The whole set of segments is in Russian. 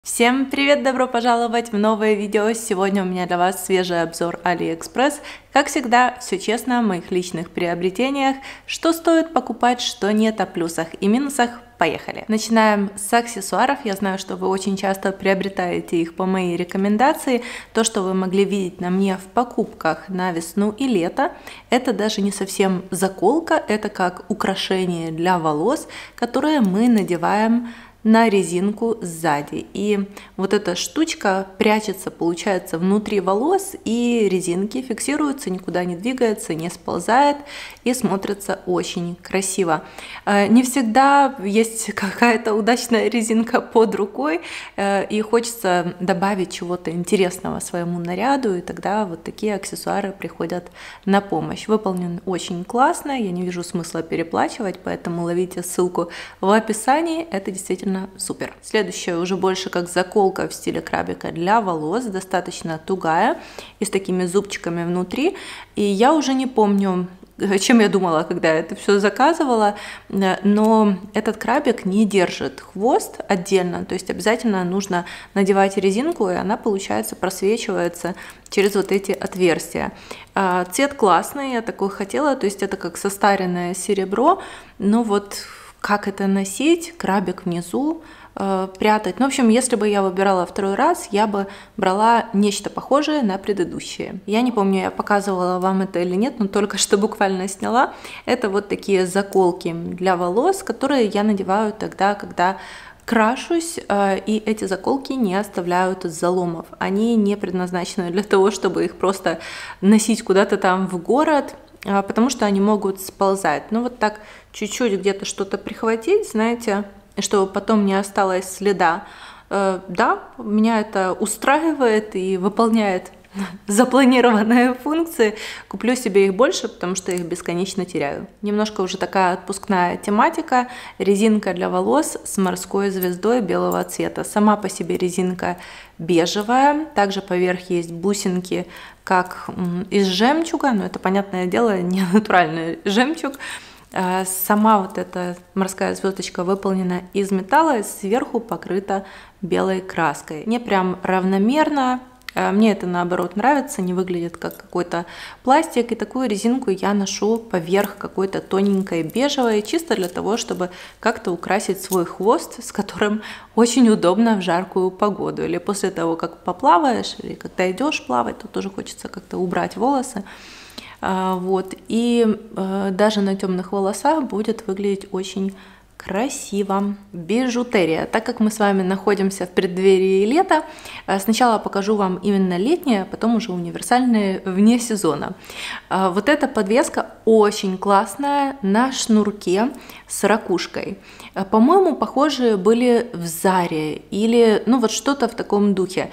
Всем привет! Добро пожаловать в новое видео. Сегодня у меня для вас свежий обзор AliExpress. Как всегда, все честно о моих личных приобретениях, что стоит покупать, что нет, о плюсах и минусах. Поехали! Начинаем с аксессуаров. Я знаю, что вы очень часто приобретаете их по моей рекомендации. То, что вы могли видеть на мне в покупках на весну и лето, это даже не совсем заколка, это как украшение для волос, которое мы надеваем на резинку сзади. И вот эта штучка прячется, получается, внутри волос, и резинки фиксируются, никуда не двигается, не сползает и смотрится очень красиво. Не всегда есть какая-то удачная резинка под рукой, и хочется добавить чего-то интересного своему наряду, и тогда вот такие аксессуары приходят на помощь. Выполнен очень классно, я не вижу смысла переплачивать, поэтому ловите ссылку в описании, это действительно супер. Следующая уже больше как заколка в стиле крабика для волос, достаточно тугая и с такими зубчиками внутри. И я уже не помню, чем я думала, когда это все заказывала, но этот крабик не держит хвост отдельно, то есть обязательно нужно надевать резинку, и она, получается, просвечивается через вот эти отверстия. Цвет классный, я такой хотела, то есть это как состаренное серебро, но вот как это носить, крабик внизу, прятать. Ну, в общем, если бы я выбирала второй раз, я бы брала нечто похожее на предыдущее. Я не помню, я показывала вам это или нет, но только что буквально сняла. Это вот такие заколки для волос, которые я надеваю тогда, когда крашусь, и эти заколки не оставляют заломов. Они не предназначены для того, чтобы их просто носить куда-то там в город, потому что они могут сползать. Ну вот так чуть-чуть где-то что-то прихватить, знаете, чтобы потом не осталось следа. Да, меня это устраивает и выполняет запланированные функции. Куплю себе их больше, потому что их бесконечно теряю. Немножко уже такая отпускная тематика. Резинка для волос с морской звездой белого цвета. Сама по себе резинка бежевая. Также поверх есть бусинки, как из жемчуга. Но это, понятное дело, не натуральный жемчуг. Сама вот эта морская звездочка выполнена из металла, сверху покрыта белой краской. Не прям равномерно. Мне это, наоборот, нравится, не выглядит как какой-то пластик, и такую резинку я ношу поверх какой-то тоненькой бежевой, чисто для того, чтобы как-то украсить свой хвост, с которым очень удобно в жаркую погоду, или после того, как поплаваешь, или когда идешь плавать, то тоже хочется как-то убрать волосы. Вот. И даже на темных волосах будет выглядеть очень красиво. Бижутерия. Так как мы с вами находимся в преддверии лета, сначала покажу вам именно летнее, а потом уже универсальные вне сезона. Вот эта подвеска очень классная, на шнурке с ракушкой. По-моему, похожие были в Заре или ну вот что-то в таком духе.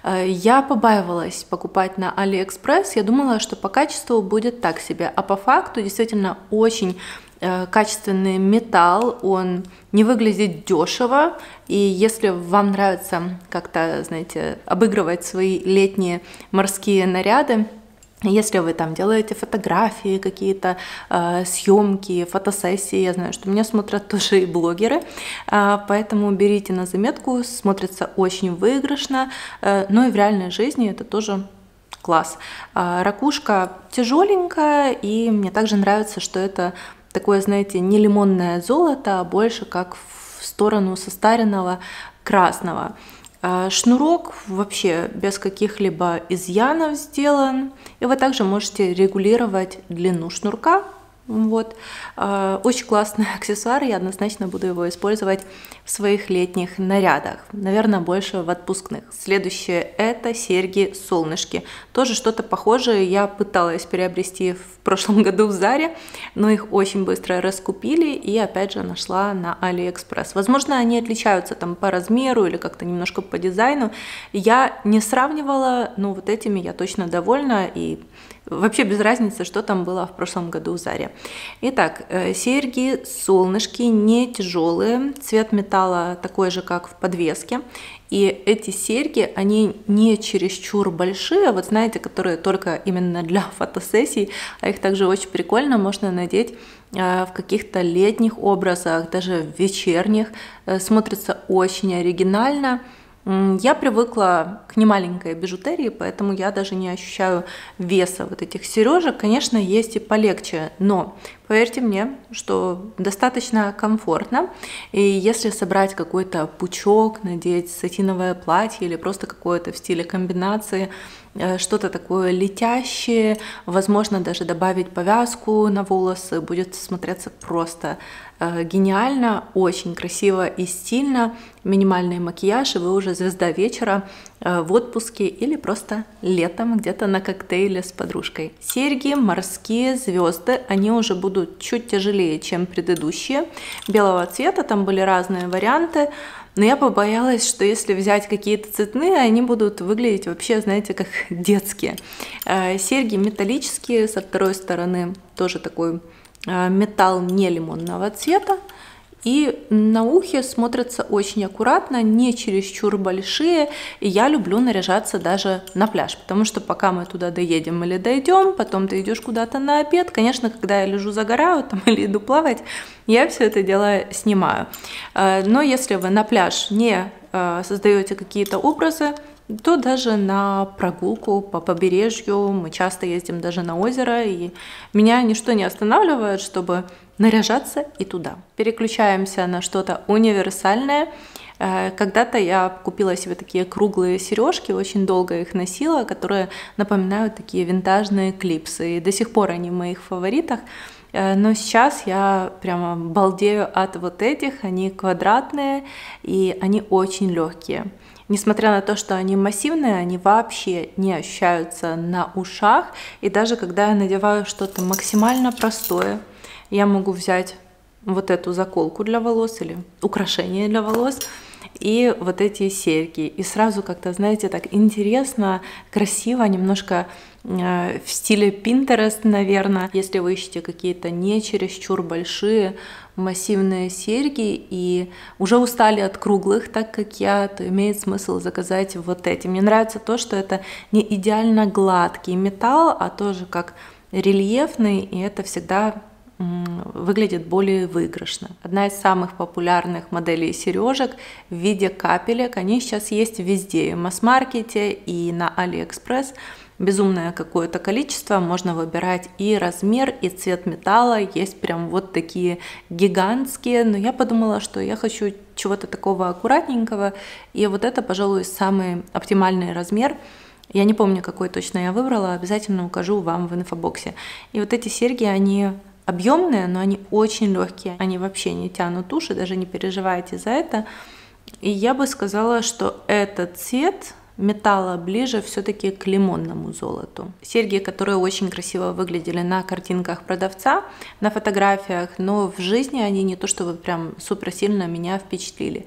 Я побаивалась покупать на AliExpress, я думала, что по качеству будет так себе, а по факту действительно очень качественный металл, он не выглядит дешево, и если вам нравится как-то, знаете, обыгрывать свои летние морские наряды, если вы там делаете фотографии, какие-то съемки, фотосессии, я знаю, что меня смотрят тоже и блогеры, поэтому берите на заметку, смотрится очень выигрышно, но и в реальной жизни это тоже класс. Ракушка тяжеленькая, и мне также нравится, что это такое, знаете, не лимонное золото, а больше как в сторону состаренного красного. Шнурок вообще без каких-либо изъянов сделан. И вы также можете регулировать длину шнурка. Вот. Очень классный аксессуар, я однозначно буду его использовать в своих летних нарядах, наверное, больше в отпускных. Следующее — это серьги-солнышки. Тоже что-то похожее я пыталась приобрести в прошлом году в Заре, но их очень быстро раскупили, и опять же нашла на AliExpress. Возможно, они отличаются там по размеру или как-то немножко по дизайну. Я не сравнивала, но вот этими я точно довольна, и вообще без разницы, что там было в прошлом году в Заре. Итак, серьги, солнышки, не тяжелые, цвет металла такой же, как в подвеске. И эти серьги, они не чересчур большие, вот знаете, которые только именно для фотосессий, а их также очень прикольно можно надеть в каких-то летних образах, даже в вечерних. Смотрится очень оригинально. Я привыкла к немаленькой бижутерии, поэтому я даже не ощущаю веса вот этих сережек. Конечно, есть и полегче, но поверьте мне, что достаточно комфортно. И если собрать какой-то пучок, надеть сатиновое платье или просто какое-то в стиле комбинации, что-то такое летящее, возможно, даже добавить повязку на волосы, будет смотреться просто гениально, очень красиво и стильно. Минимальный макияж, и вы уже звезда вечера в отпуске или просто летом где-то на коктейле с подружкой. Серьги морские звезды, они уже будут чуть тяжелее, чем предыдущие. Белого цвета, там были разные варианты. Но я побоялась, что если взять какие-то цветные, они будут выглядеть вообще, знаете, как детские. Серьги металлические, со второй стороны тоже такой металл не лимонного цвета. И на ухе смотрятся очень аккуратно, не чересчур большие. И я люблю наряжаться даже на пляж, потому что пока мы туда доедем или дойдем, потом ты идешь куда-то на обед. Конечно, когда я лежу загораю там, или иду плавать, я все это дело снимаю. Но если вы на пляж не создаете какие-то образы, то даже на прогулку по побережью, мы часто ездим даже на озеро, и меня ничто не останавливает, чтобы наряжаться и туда. Переключаемся на что-то универсальное. Когда-то я купила себе такие круглые сережки, очень долго их носила, которые напоминают такие винтажные клипсы, и до сих пор они в моих фаворитах. Но сейчас я прямо балдею от вот этих, они квадратные и они очень легкие. Несмотря на то, что они массивные, они вообще не ощущаются на ушах. И даже когда я надеваю что-то максимально простое, я могу взять вот эту заколку для волос или украшение для волос и вот эти серьги. И сразу как-то, знаете, так интересно, красиво, немножко в стиле Pinterest, наверное. Если вы ищете какие-то не чересчур большие массивные серьги и уже устали от круглых, так как я, то имеет смысл заказать вот эти. Мне нравится то, что это не идеально гладкий металл, а тоже как рельефный, и это всегда выглядит более выигрышно. Одна из самых популярных моделей сережек в виде капелек. Они сейчас есть везде, и в масс-маркете, и на AliExpress. Безумное какое-то количество, можно выбирать и размер, и цвет металла. Есть прям вот такие гигантские, но я подумала, что я хочу чего-то такого аккуратненького, и вот это, пожалуй, самый оптимальный размер. Я не помню, какой точно я выбрала, обязательно укажу вам в инфобоксе. И вот эти серьги, они объемные, но они очень легкие, они вообще не тянут уши, даже не переживайте за это. И я бы сказала, что этот цвет металла ближе все-таки к лимонному золоту. Серьги, которые очень красиво выглядели на картинках продавца, на фотографиях, но в жизни они не то чтобы прям супер сильно меня впечатлили.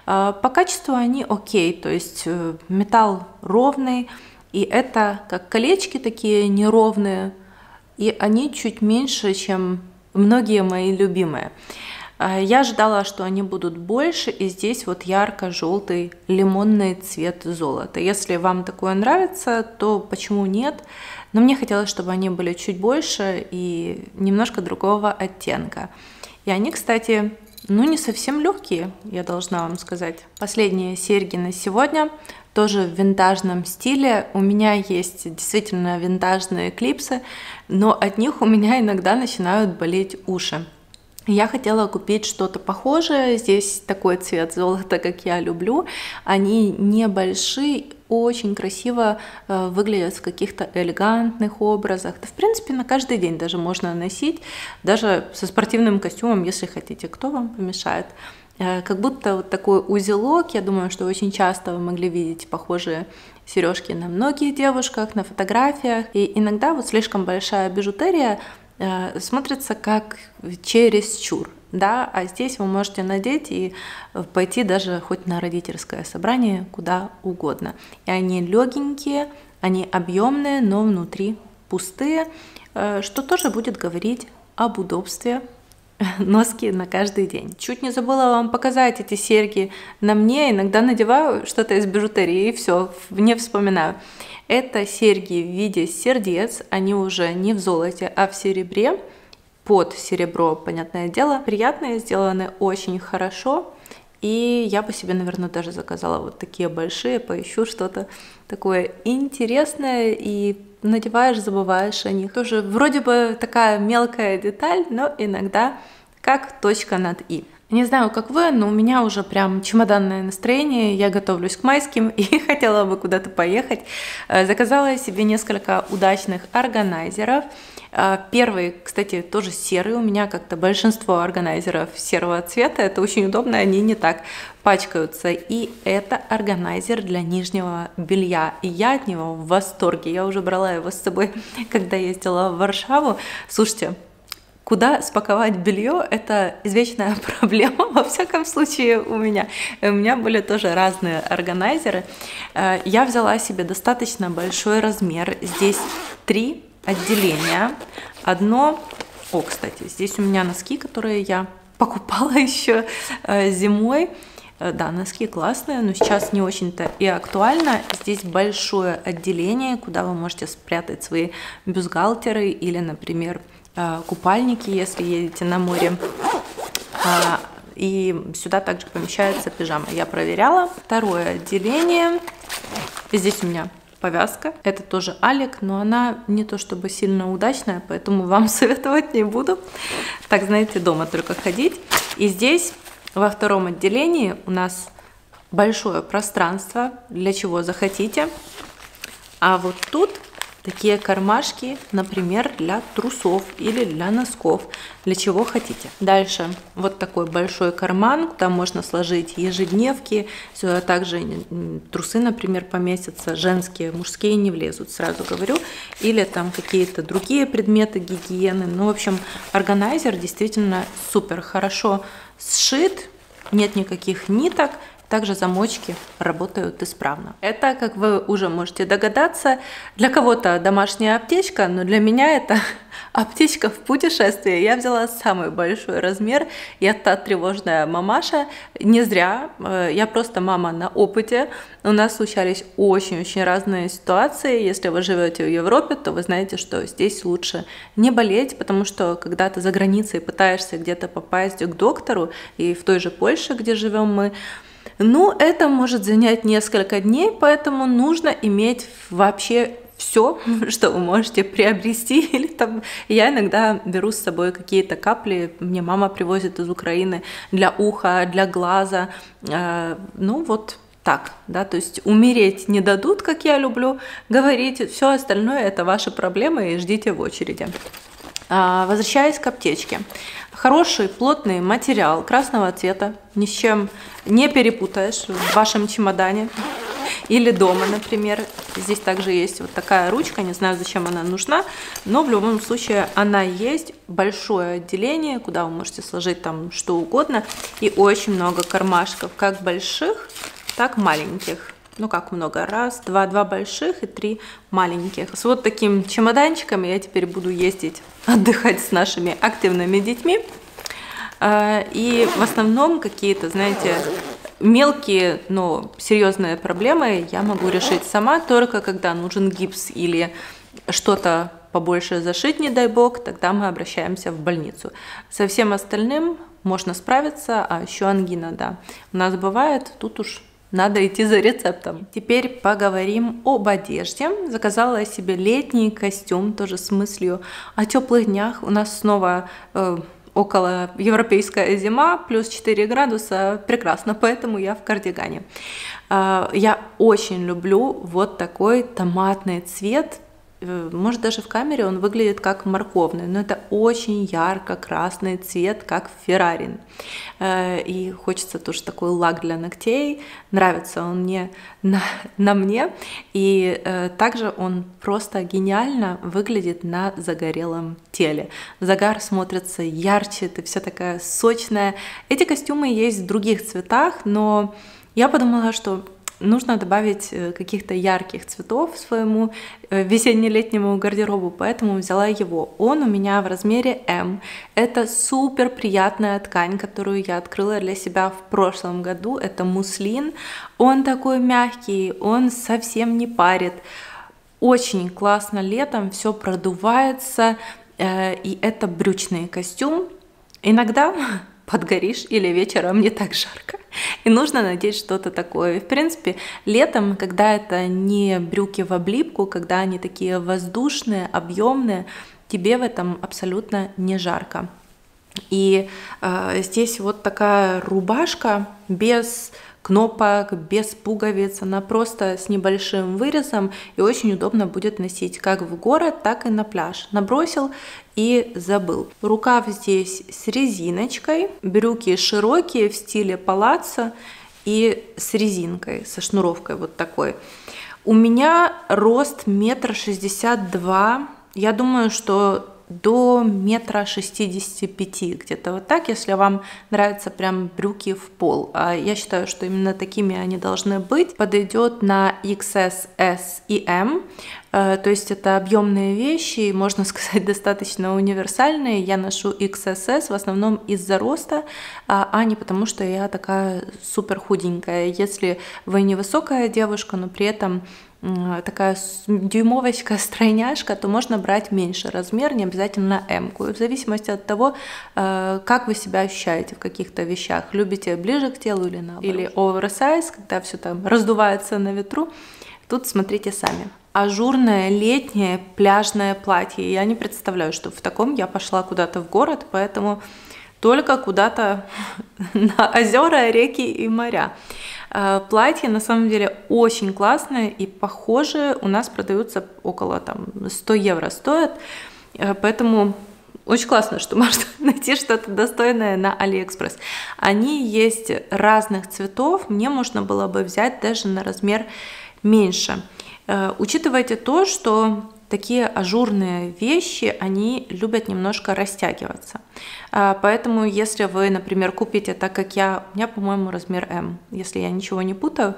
По качеству они окей, то есть металл ровный, и это как колечки такие неровные, и они чуть меньше, чем многие мои любимые. Я ожидала, что они будут больше, и здесь вот ярко-желтый лимонный цвет золота. Если вам такое нравится, то почему нет? Но мне хотелось, чтобы они были чуть больше и немножко другого оттенка. И они, кстати, не совсем легкие, я должна вам сказать. Последние серьги на сегодня. Тоже в винтажном стиле. У меня есть действительно винтажные клипсы, но от них у меня иногда начинают болеть уши. Я хотела купить что-то похожее. Здесь такой цвет золота, как я люблю. Они небольшие, очень красиво выглядят в каких-то элегантных образах. Да, в принципе, на каждый день даже можно носить, даже со спортивным костюмом, если хотите. Кто вам помешает? Как будто вот такой узелок. Я думаю, что очень часто вы могли видеть похожие сережки на многих девушках, на фотографиях. И иногда вот слишком большая бижутерия смотрится как чересчур, да, а здесь вы можете надеть и пойти даже хоть на родительское собрание, куда угодно. И они легенькие, они объемные, но внутри пустые, что тоже будет говорить об удобстве носки на каждый день. Чуть не забыла вам показать эти серьги на мне. Иногда надеваю что-то из бижутерии и все, не вспоминаю. Это серьги в виде сердец. Они уже не в золоте, а в серебре. Под серебро, понятное дело. Приятные, сделаны очень хорошо. И я бы себе, наверное, даже заказала вот такие большие, поищу что-то такое интересное, и надеваешь, забываешь о них. Тоже вроде бы такая мелкая деталь, но иногда как точка над «и». Не знаю, как вы, но у меня уже прям чемоданное настроение, я готовлюсь к майским и хотела бы куда-то поехать. Заказала себе несколько удачных органайзеров. Первый, кстати, тоже серый, у меня как-то большинство органайзеров серого цвета, это очень удобно, они не так пачкаются. И это органайзер для нижнего белья, и я от него в восторге, я уже брала его с собой, когда ездила в Варшаву. Слушайте, куда спаковать белье – это извечная проблема, во всяком случае у меня. У меня были тоже разные органайзеры. Я взяла себе достаточно большой размер. Здесь 3 отделения. Одно… О, кстати, здесь у меня носки, которые я покупала еще зимой. Да, носки классные, но сейчас не очень-то и актуально. Здесь большое отделение, куда вы можете спрятать свои бюстгальтеры или, например, купальники, если едете на море. И сюда также помещается пижама. Я проверяла. Второе отделение. Здесь у меня повязка. Это тоже Алик, но она не то чтобы сильно удачная, поэтому вам советовать не буду. Так, знаете, дома только ходить. И здесь во втором отделении у нас большое пространство, для чего захотите. А вот тут такие кармашки, например, для трусов или для носков, для чего хотите. Дальше вот такой большой карман, куда можно сложить ежедневки, также трусы, например, поместятся, женские, мужские не влезут, сразу говорю, или там какие-то другие предметы гигиены. Ну, в общем, органайзер действительно супер хорошо сшит, нет никаких ниток. Также замочки работают исправно. Это, как вы уже можете догадаться, для кого-то домашняя аптечка, но для меня это аптечка в путешествии. Я взяла самый большой размер. Я та тревожная мамаша. Не зря. Я просто мама на опыте. У нас случались очень-очень разные ситуации. Если вы живете в Европе, то вы знаете, что здесь лучше не болеть, потому что когда ты за границей пытаешься где-то попасть к доктору, и в той же Польше, где живем мы, ну, это может занять несколько дней, поэтому нужно иметь вообще все, что вы можете приобрести. Или там я иногда беру с собой какие-то капли, мне мама привозит из Украины для уха, для глаза. Ну вот так, да, то есть умереть не дадут, как я люблю говорить, все остальное это ваши проблемы и ждите в очереди. Возвращаясь к аптечке. Хороший плотный материал красного цвета, ни с чем не перепутаешь в вашем чемодане или дома, например. Здесь также есть вот такая ручка, не знаю, зачем она нужна, но в любом случае она есть. Большое отделение, куда вы можете сложить там что угодно, и очень много кармашков, как больших, так маленьких. Ну как много? Раз, два больших и 3 маленьких. С вот таким чемоданчиком я теперь буду ездить отдыхать с нашими активными детьми. И в основном какие-то, знаете, мелкие, но серьезные проблемы я могу решить сама, только когда нужен гипс или что-то побольше зашить, не дай бог, тогда мы обращаемся в больницу. Со всем остальным можно справиться, а еще ангина, да. У нас бывает, тут уж надо идти за рецептом. Теперь поговорим об одежде. Заказала себе летний костюм, тоже с мыслью о теплых днях. У нас снова около европейская зима, плюс 4 градуса, прекрасно, поэтому я в кардигане. Я очень люблю вот такой томатный цвет. Может, даже в камере он выглядит как морковный, но это очень ярко-красный цвет, как Феррарин. И хочется тоже такой лак для ногтей. Нравится он мне на мне. И также он просто гениально выглядит на загорелом теле. Загар смотрится ярче, ты вся такая сочная. Эти костюмы есть в других цветах, но я подумала, что нужно добавить каких-то ярких цветов своему весенне-летнему гардеробу, поэтому взяла его. Он у меня в размере М. Это супер приятная ткань, которую я открыла для себя в прошлом году. Это муслин. Он такой мягкий, он совсем не парит. Очень классно летом, все продувается. И это брючный костюм. Иногда подгоришь или вечером не так жарко. И нужно надеть что-то такое. В принципе, летом, когда это не брюки в облипку, когда они такие воздушные, объемные, тебе в этом абсолютно не жарко. И здесь вот такая рубашка без кнопок, без пуговиц, она просто с небольшим вырезом, и очень удобно будет носить как в город, так и на пляж. Набросил и забыл. Рукав здесь с резиночкой, брюки широкие в стиле палаццо и с резинкой, со шнуровкой вот такой. У меня рост 1,62 м, я думаю, что до 1,65 м, где-то вот так, если вам нравятся прям брюки в пол. А я считаю, что именно такими они должны быть. Подойдет на XS, S и M. То есть это объемные вещи, можно сказать, достаточно универсальные. Я ношу XSS в основном из-за роста, а не потому, что я такая супер худенькая. Если вы невысокая девушка, но при этом такая дюймовочка, стройняшка, то можно брать меньше размер, не обязательно М-ку. В зависимости от того, как вы себя ощущаете в каких-то вещах. Любите ближе к телу или наоборот. Или оверсайз, когда все там раздувается на ветру. Тут смотрите сами. Ажурное летнее пляжное платье. Я не представляю, что в таком я пошла куда-то в город, поэтому только куда-то на озера, реки и моря. Платье на самом деле очень классное и похожие у нас продаются около 100 евро стоят, поэтому очень классно, что можно найти что-то достойное на AliExpress. Они есть разных цветов, мне можно было бы взять даже на размер меньше. Учитывайте то, что такие ажурные вещи, они любят немножко растягиваться. Поэтому, если вы, например, купите, так как у меня, по-моему, размер М, если я ничего не путаю,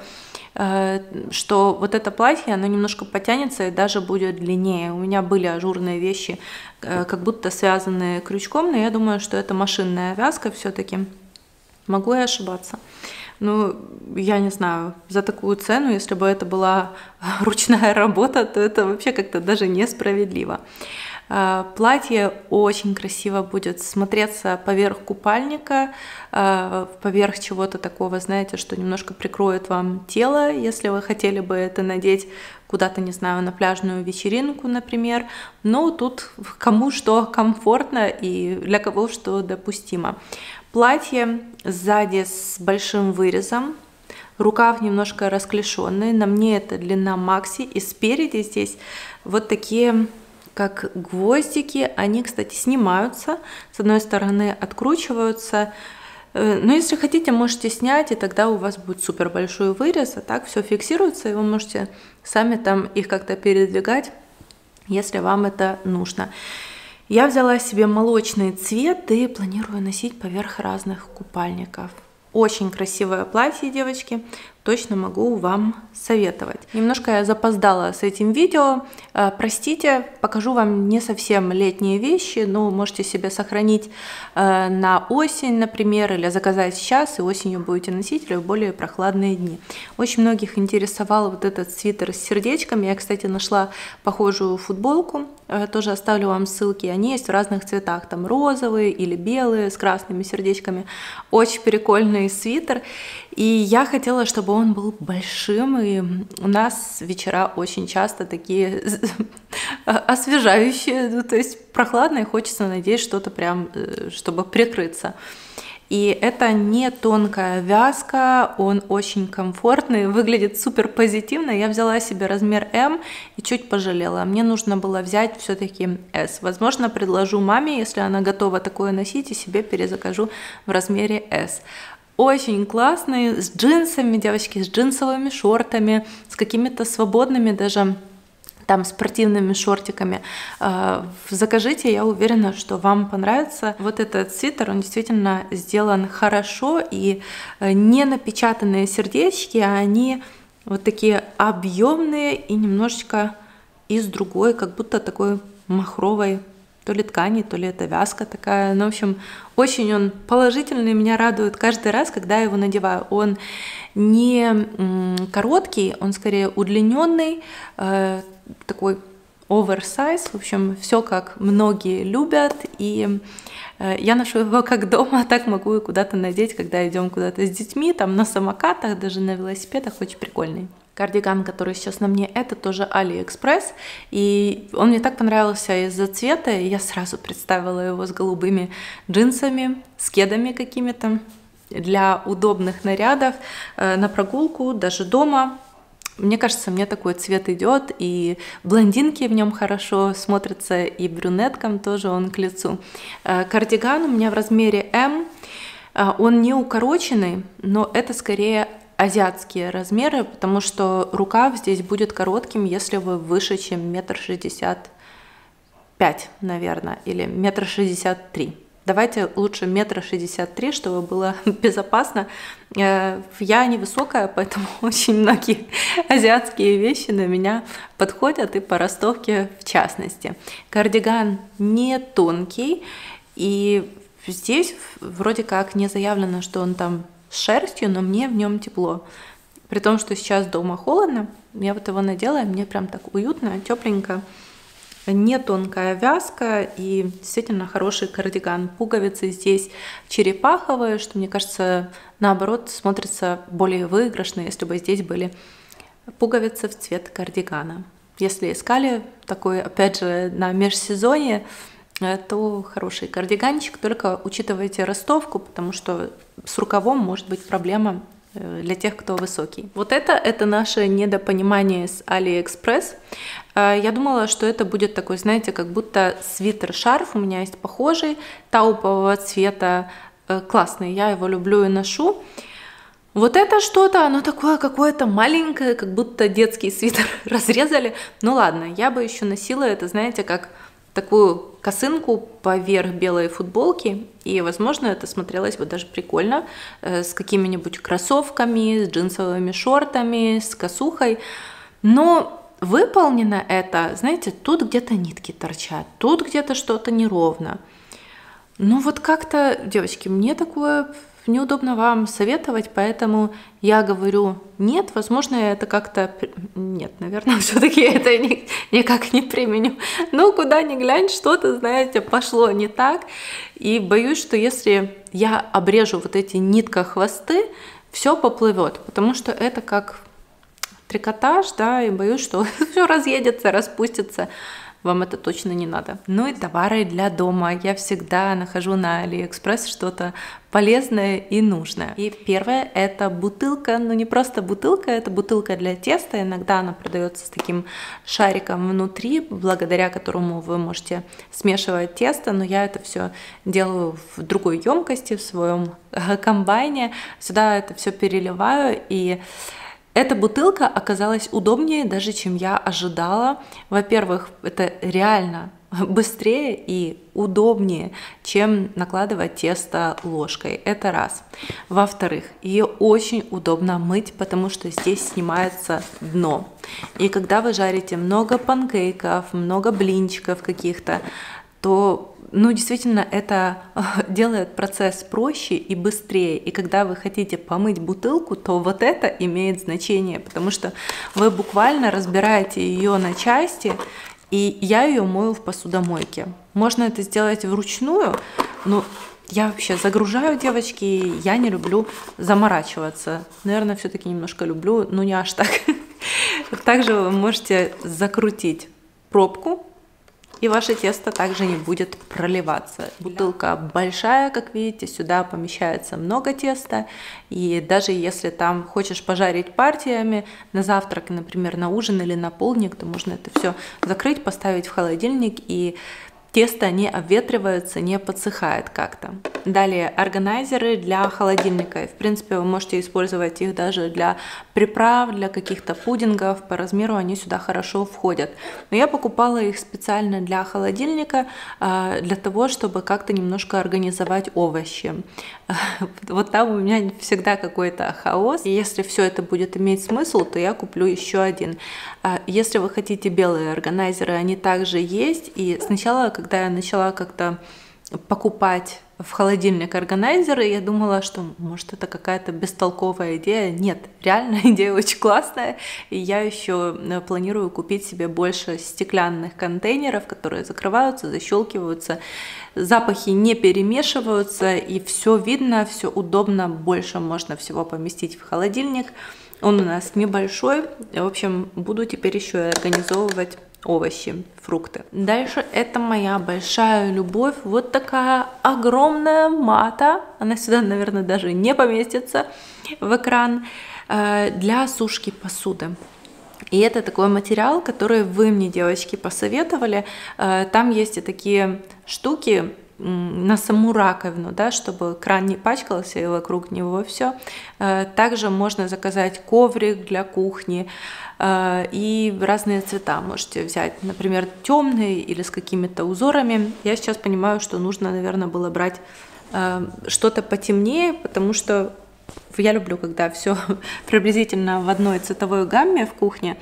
что вот это платье, оно немножко потянется и даже будет длиннее. У меня были ажурные вещи, как будто связанные крючком, но я думаю, что это машинная вязка все-таки. Могу и ошибаться. Ну, я не знаю, за такую цену, если бы это была ручная работа, то это вообще как-то даже несправедливо. Платье очень красиво будет смотреться поверх купальника, поверх чего-то такого, знаете, что немножко прикроет вам тело, если вы хотели бы это надеть куда-то, не знаю, на пляжную вечеринку, например. Но тут кому что комфортно и для кого что допустимо. Платье сзади с большим вырезом, рукав немножко расклешенный, на мне это длина макси, и спереди здесь вот такие как гвоздики, они, кстати, снимаются, с одной стороны откручиваются, но если хотите, можете снять, и тогда у вас будет супер большой вырез, а так все фиксируется, и вы можете сами там их как-то передвигать, если вам это нужно. Я взяла себе молочный цвет и планирую носить поверх разных купальников. Очень красивое платье, девочки, точно могу вам советовать. Немножко я запоздала с этим видео, простите, покажу вам не совсем летние вещи, но можете себе сохранить на осень, например, или заказать сейчас, и осенью будете носить, или в более прохладные дни. Очень многих интересовал вот этот свитер с сердечками, я, кстати, нашла похожую футболку, тоже оставлю вам ссылки, они есть в разных цветах, там розовые или белые с красными сердечками, очень прикольный свитер, и я хотела, чтобы он был большим, и у нас вечера очень часто такие освежающие, ну, то есть прохладно, и хочется надеть что-то прям, чтобы прикрыться. И это не тонкая вязка, он очень комфортный, выглядит супер позитивно. Я взяла себе размер М и чуть пожалела. Мне нужно было взять все-таки S. Возможно, предложу маме, если она готова такое носить, и себе перезакажу в размере S. Очень классный, с джинсами, девочки, с джинсовыми шортами, с какими-то свободными даже там спортивными шортиками. Закажите, я уверена, что вам понравится. Вот этот свитер, он действительно сделан хорошо, и не напечатанные сердечки, а они вот такие объемные и немножечко из другой, как будто такой махровой то ли ткани, то ли это вязка такая. Ну, в общем, очень он положительный, меня радует каждый раз, когда я его надеваю. Он не короткий, он скорее удлиненный, такой оверсайз, в общем, все как многие любят, и я ношу его как дома, так могу и куда-то надеть, когда идем куда-то с детьми, там на самокатах, даже на велосипедах, очень прикольный. Кардиган, который сейчас на мне, это тоже AliExpress, и он мне так понравился из-за цвета, и я сразу представила его с голубыми джинсами, с кедами какими-то для удобных нарядов на прогулку, даже дома. Мне кажется, мне такой цвет идет, и блондинки в нем хорошо смотрятся, и брюнеткам тоже он к лицу. Кардиган у меня в размере М, он не укороченный, но это скорее азиатские размеры, потому что рукав здесь будет коротким, если вы выше, чем 1,65 м, наверное, или 1,63 м. Давайте лучше 1,63 м, чтобы было безопасно. Я невысокая, поэтому очень многие азиатские вещи на меня подходят, и по ростовке в частности. Кардиган не тонкий, и здесь вроде как не заявлено, что он там с шерстью, но мне в нем тепло. При том, что сейчас дома холодно, я вот его надела, и мне прям так уютно, тепленько. Не тонкая вязка и действительно хороший кардиган. Пуговицы здесь черепаховые, что, мне кажется, наоборот, смотрится более выигрышно, если бы здесь были пуговицы в цвет кардигана. Если искали такой, опять же, на межсезонье, то хороший кардиганчик, только учитывайте ростовку, потому что с рукавом может быть проблема для тех, кто высокий. Вот это наше недопонимание с AliExpress. Я думала, что это будет такой, знаете, как будто свитер-шарф. У меня есть похожий, таупового цвета, классный, я его люблю и ношу. Вот это что-то, оно такое какое-то маленькое, как будто детский свитер разрезали. Ну ладно, я бы еще носила это, знаете, как такую косынку поверх белой футболки, и, возможно, это смотрелось бы даже прикольно с какими-нибудь кроссовками, с джинсовыми шортами, с косухой. Но выполнено это, знаете, тут где-то нитки торчат, тут где-то что-то неровно. Ну вот как-то, девочки, мне такое неудобно вам советовать, поэтому я говорю нет, возможно, это как-то... Нет, наверное, все-таки это никак не применю. Ну, куда ни глянь, что-то, знаете, пошло не так. И боюсь, что если я обрежу вот эти нитка-хвосты, все поплывет, потому что это как трикотаж, да, и боюсь, что все разъедется, распустится. Вам это точно не надо. Ну и товары для дома. Я всегда нахожу на AliExpress что-то полезное и нужное. И первое — это бутылка. Ну не просто бутылка, это бутылка для теста. Иногда она продается с таким шариком внутри, благодаря которому вы можете смешивать тесто. Но я это все делаю в другой емкости, в своем комбайне. Сюда это все переливаю, и эта бутылка оказалась удобнее даже, чем я ожидала. Во-первых, это реально быстрее и удобнее, чем накладывать тесто ложкой. Это раз. Во-вторых, ее очень удобно мыть, потому что здесь снимается дно. И когда вы жарите много панкейков, много блинчиков каких-то, то действительно, это делает процесс проще и быстрее. И когда вы хотите помыть бутылку, то вот это имеет значение, потому что вы буквально разбираете ее на части, и я ее мою в посудомойке. Можно это сделать вручную, но я вообще загружаю, девочки, я не люблю заморачиваться. Наверное, все-таки немножко люблю, но не аж так. Также вы можете закрутить пробку, и ваше тесто также не будет проливаться. Бутылка большая, как видите, сюда помещается много теста. И даже если там хочешь пожарить партиями на завтрак, например, на ужин или на полдник, то можно это все закрыть, поставить в холодильник, и тесто не обветривается, не подсыхает как-то. Далее, органайзеры для холодильника. В принципе, вы можете использовать их даже для приправ, для каких-то пудингов. По размеру они сюда хорошо входят. Но я покупала их специально для холодильника, для того, чтобы как-то немножко организовать овощи. Вот там у меня всегда какой-то хаос. И если все это будет иметь смысл, то я куплю еще один. Если вы хотите белые органайзеры, они также есть. И сначала, когда я начала как-то покупать в холодильник органайзеры. Я думала, что может это какая-то бестолковая идея. Нет, реально идея очень классная. И я еще планирую купить себе больше стеклянных контейнеров, которые закрываются, защелкиваются, запахи не перемешиваются, и все видно, все удобно, больше можно всего поместить в холодильник. Он у нас небольшой. В общем, буду теперь еще и организовывать овощи, фрукты. Дальше это моя большая любовь. Вот такая огромная мата. Она сюда, наверное, даже не поместится в экран. Для сушки посуды. И это такой материал, который вы мне, девочки, посоветовали. Там есть и такие штуки на саму раковину, да, чтобы кран не пачкался и вокруг него все. Также можно заказать коврик для кухни и разные цвета можете взять, например, темные или с какими-то узорами. Я сейчас понимаю, что нужно, наверное, было брать что-то потемнее, потому что я люблю, когда все приблизительно в одной цветовой гамме в кухне.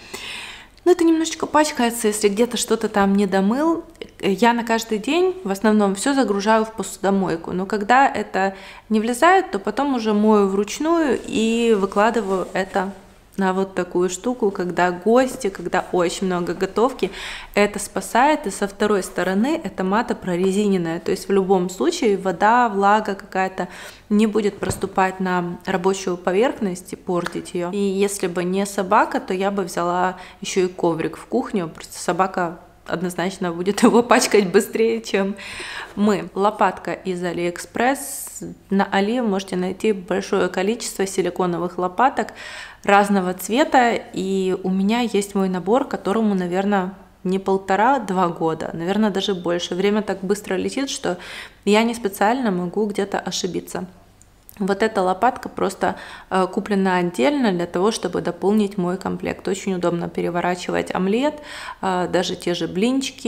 Но это немножечко пачкается, если где-то что-то там не домыл. Я на каждый день в основном все загружаю в посудомойку. Но когда это не влезает, то потом уже мою вручную и выкладываю это на вот такую штуку, когда гости, когда очень много готовки, это спасает. И со второй стороны эта мата прорезиненная, то есть в любом случае вода, влага какая-то не будет проступать на рабочую поверхность и портить ее. И если бы не собака, то я бы взяла еще и коврик в кухню, просто собака однозначно будет его пачкать быстрее, чем мы. Лопатка из Алиэкспресс. На Али можете найти большое количество силиконовых лопаток разного цвета, и у меня есть мой набор, которому, наверное, не 1,5-2 года, наверное, даже больше. Время так быстро летит, что я не специально могу где-то ошибиться. Вот эта лопатка просто куплена отдельно для того, чтобы дополнить мой комплект. Очень удобно переворачивать омлет, даже те же блинчики.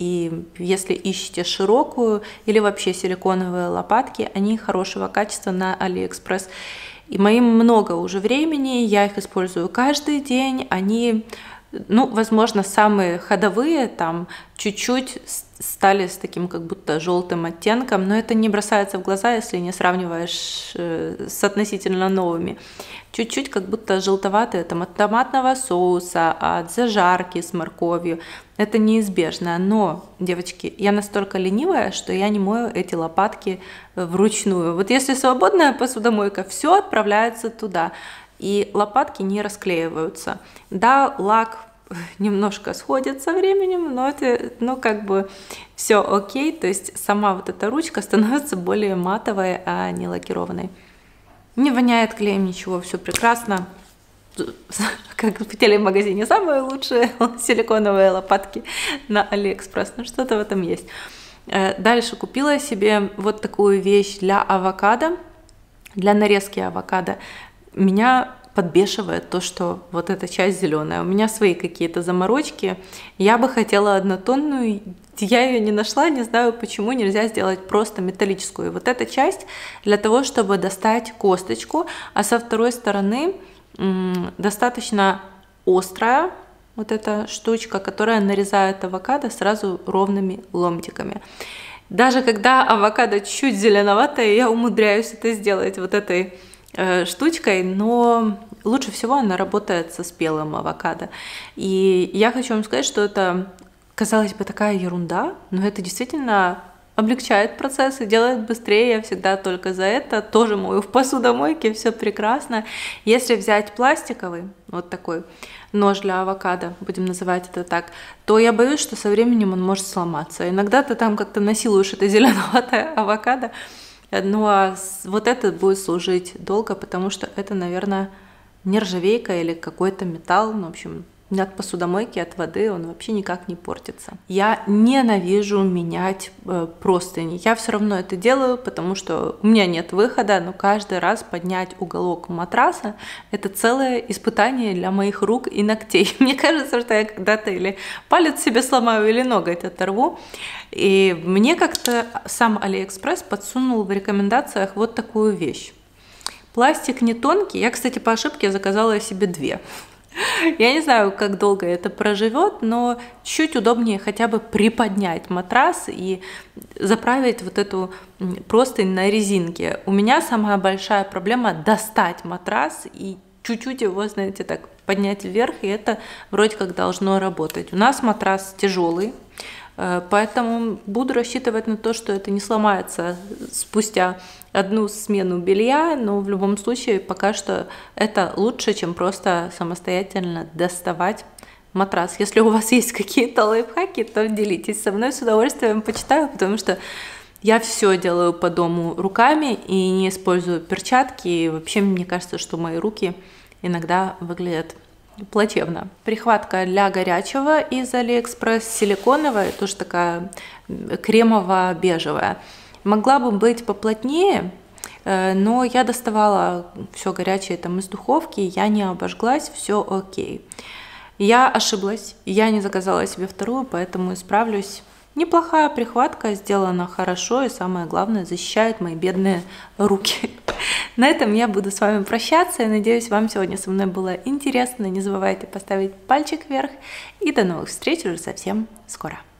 И если ищете широкую или вообще силиконовые лопатки, они хорошего качества на Алиэкспресс. И моим много уже времени, я их использую каждый день. Они, ну, возможно, самые ходовые, там чуть-чуть стали с таким как будто желтым оттенком, но это не бросается в глаза, если не сравниваешь с относительно новыми. Чуть-чуть как будто желтоватые там от томатного соуса, от зажарки с морковью. Это неизбежно, но, девочки, я настолько ленивая, что я не мою эти лопатки вручную. Вот если свободная посудомойка, все отправляется туда, и лопатки не расклеиваются. Да, лак немножко сходит со временем, но это, ну, как бы все окей, то есть сама вот эта ручка становится более матовой, а не лакированной. Не воняет клеем ничего, все прекрасно. Как в телемагазине, самые лучшие силиконовые лопатки на Алиэкспресс, ну что-то в этом есть. Дальше купила себе вот такую вещь для авокадо, для нарезки авокадо. Меня подбешивает то, что вот эта часть зеленая. У меня свои какие-то заморочки. Я бы хотела однотонную, я ее не нашла, не знаю, почему нельзя сделать просто металлическую. И вот эта часть для того, чтобы достать косточку, а со второй стороны достаточно острая вот эта штучка, которая нарезает авокадо сразу ровными ломтиками. Даже когда авокадо чуть зеленоватое, я умудряюсь это сделать вот этой штучкой, но лучше всего она работает со спелым авокадо. И я хочу вам сказать, что это, казалось бы, такая ерунда, но это действительно облегчает процесс и делает быстрее. Я всегда только за это. Тоже мою в посудомойке, все прекрасно. Если взять пластиковый, вот такой нож для авокадо, будем называть это так, то я боюсь, что со временем он может сломаться. Иногда ты там как-то насилуешь это зеленоватое авокадо. Ну а вот это будет служить долго, потому что это, наверное, нержавейка или какой-то металл. Ну, в общем, от посудомойки, от воды он вообще никак не портится. Я ненавижу менять простыни. Я все равно это делаю, потому что у меня нет выхода, но каждый раз поднять уголок матраса – это целое испытание для моих рук и ногтей. Мне кажется, что я когда-то или палец себе сломаю, или ноготь оторву. И мне как-то сам Алиэкспресс подсунул в рекомендациях вот такую вещь. Пластик не тонкий. Я, кстати, по ошибке заказала себе 2. Я не знаю, как долго это проживет, но чуть удобнее хотя бы приподнять матрас и заправить вот эту простынь на резинке. У меня самая большая проблема достать матрас и чуть-чуть его, знаете, так поднять вверх, и это вроде как должно работать. У нас матрас тяжелый, поэтому буду рассчитывать на то, что это не сломается спустя одну смену белья, но в любом случае пока что это лучше, чем просто самостоятельно доставать матрас. Если у вас есть какие-то лайфхаки, то делитесь со мной, с удовольствием почитаю, потому что я все делаю по дому руками и не использую перчатки, и вообще мне кажется, что мои руки иногда выглядят плачевно. Прихватка для горячего из AliExpress силиконовая, тоже такая кремово-бежевая. Могла бы быть поплотнее, но я доставала все горячее там из духовки, я не обожглась, все окей. Я ошиблась, я не заказала себе вторую, поэтому исправлюсь. Неплохая прихватка, сделана хорошо и, самое главное, защищает мои бедные руки. На этом я буду с вами прощаться. Я надеюсь, вам сегодня со мной было интересно. Не забывайте поставить пальчик вверх. И до новых встреч уже совсем скоро.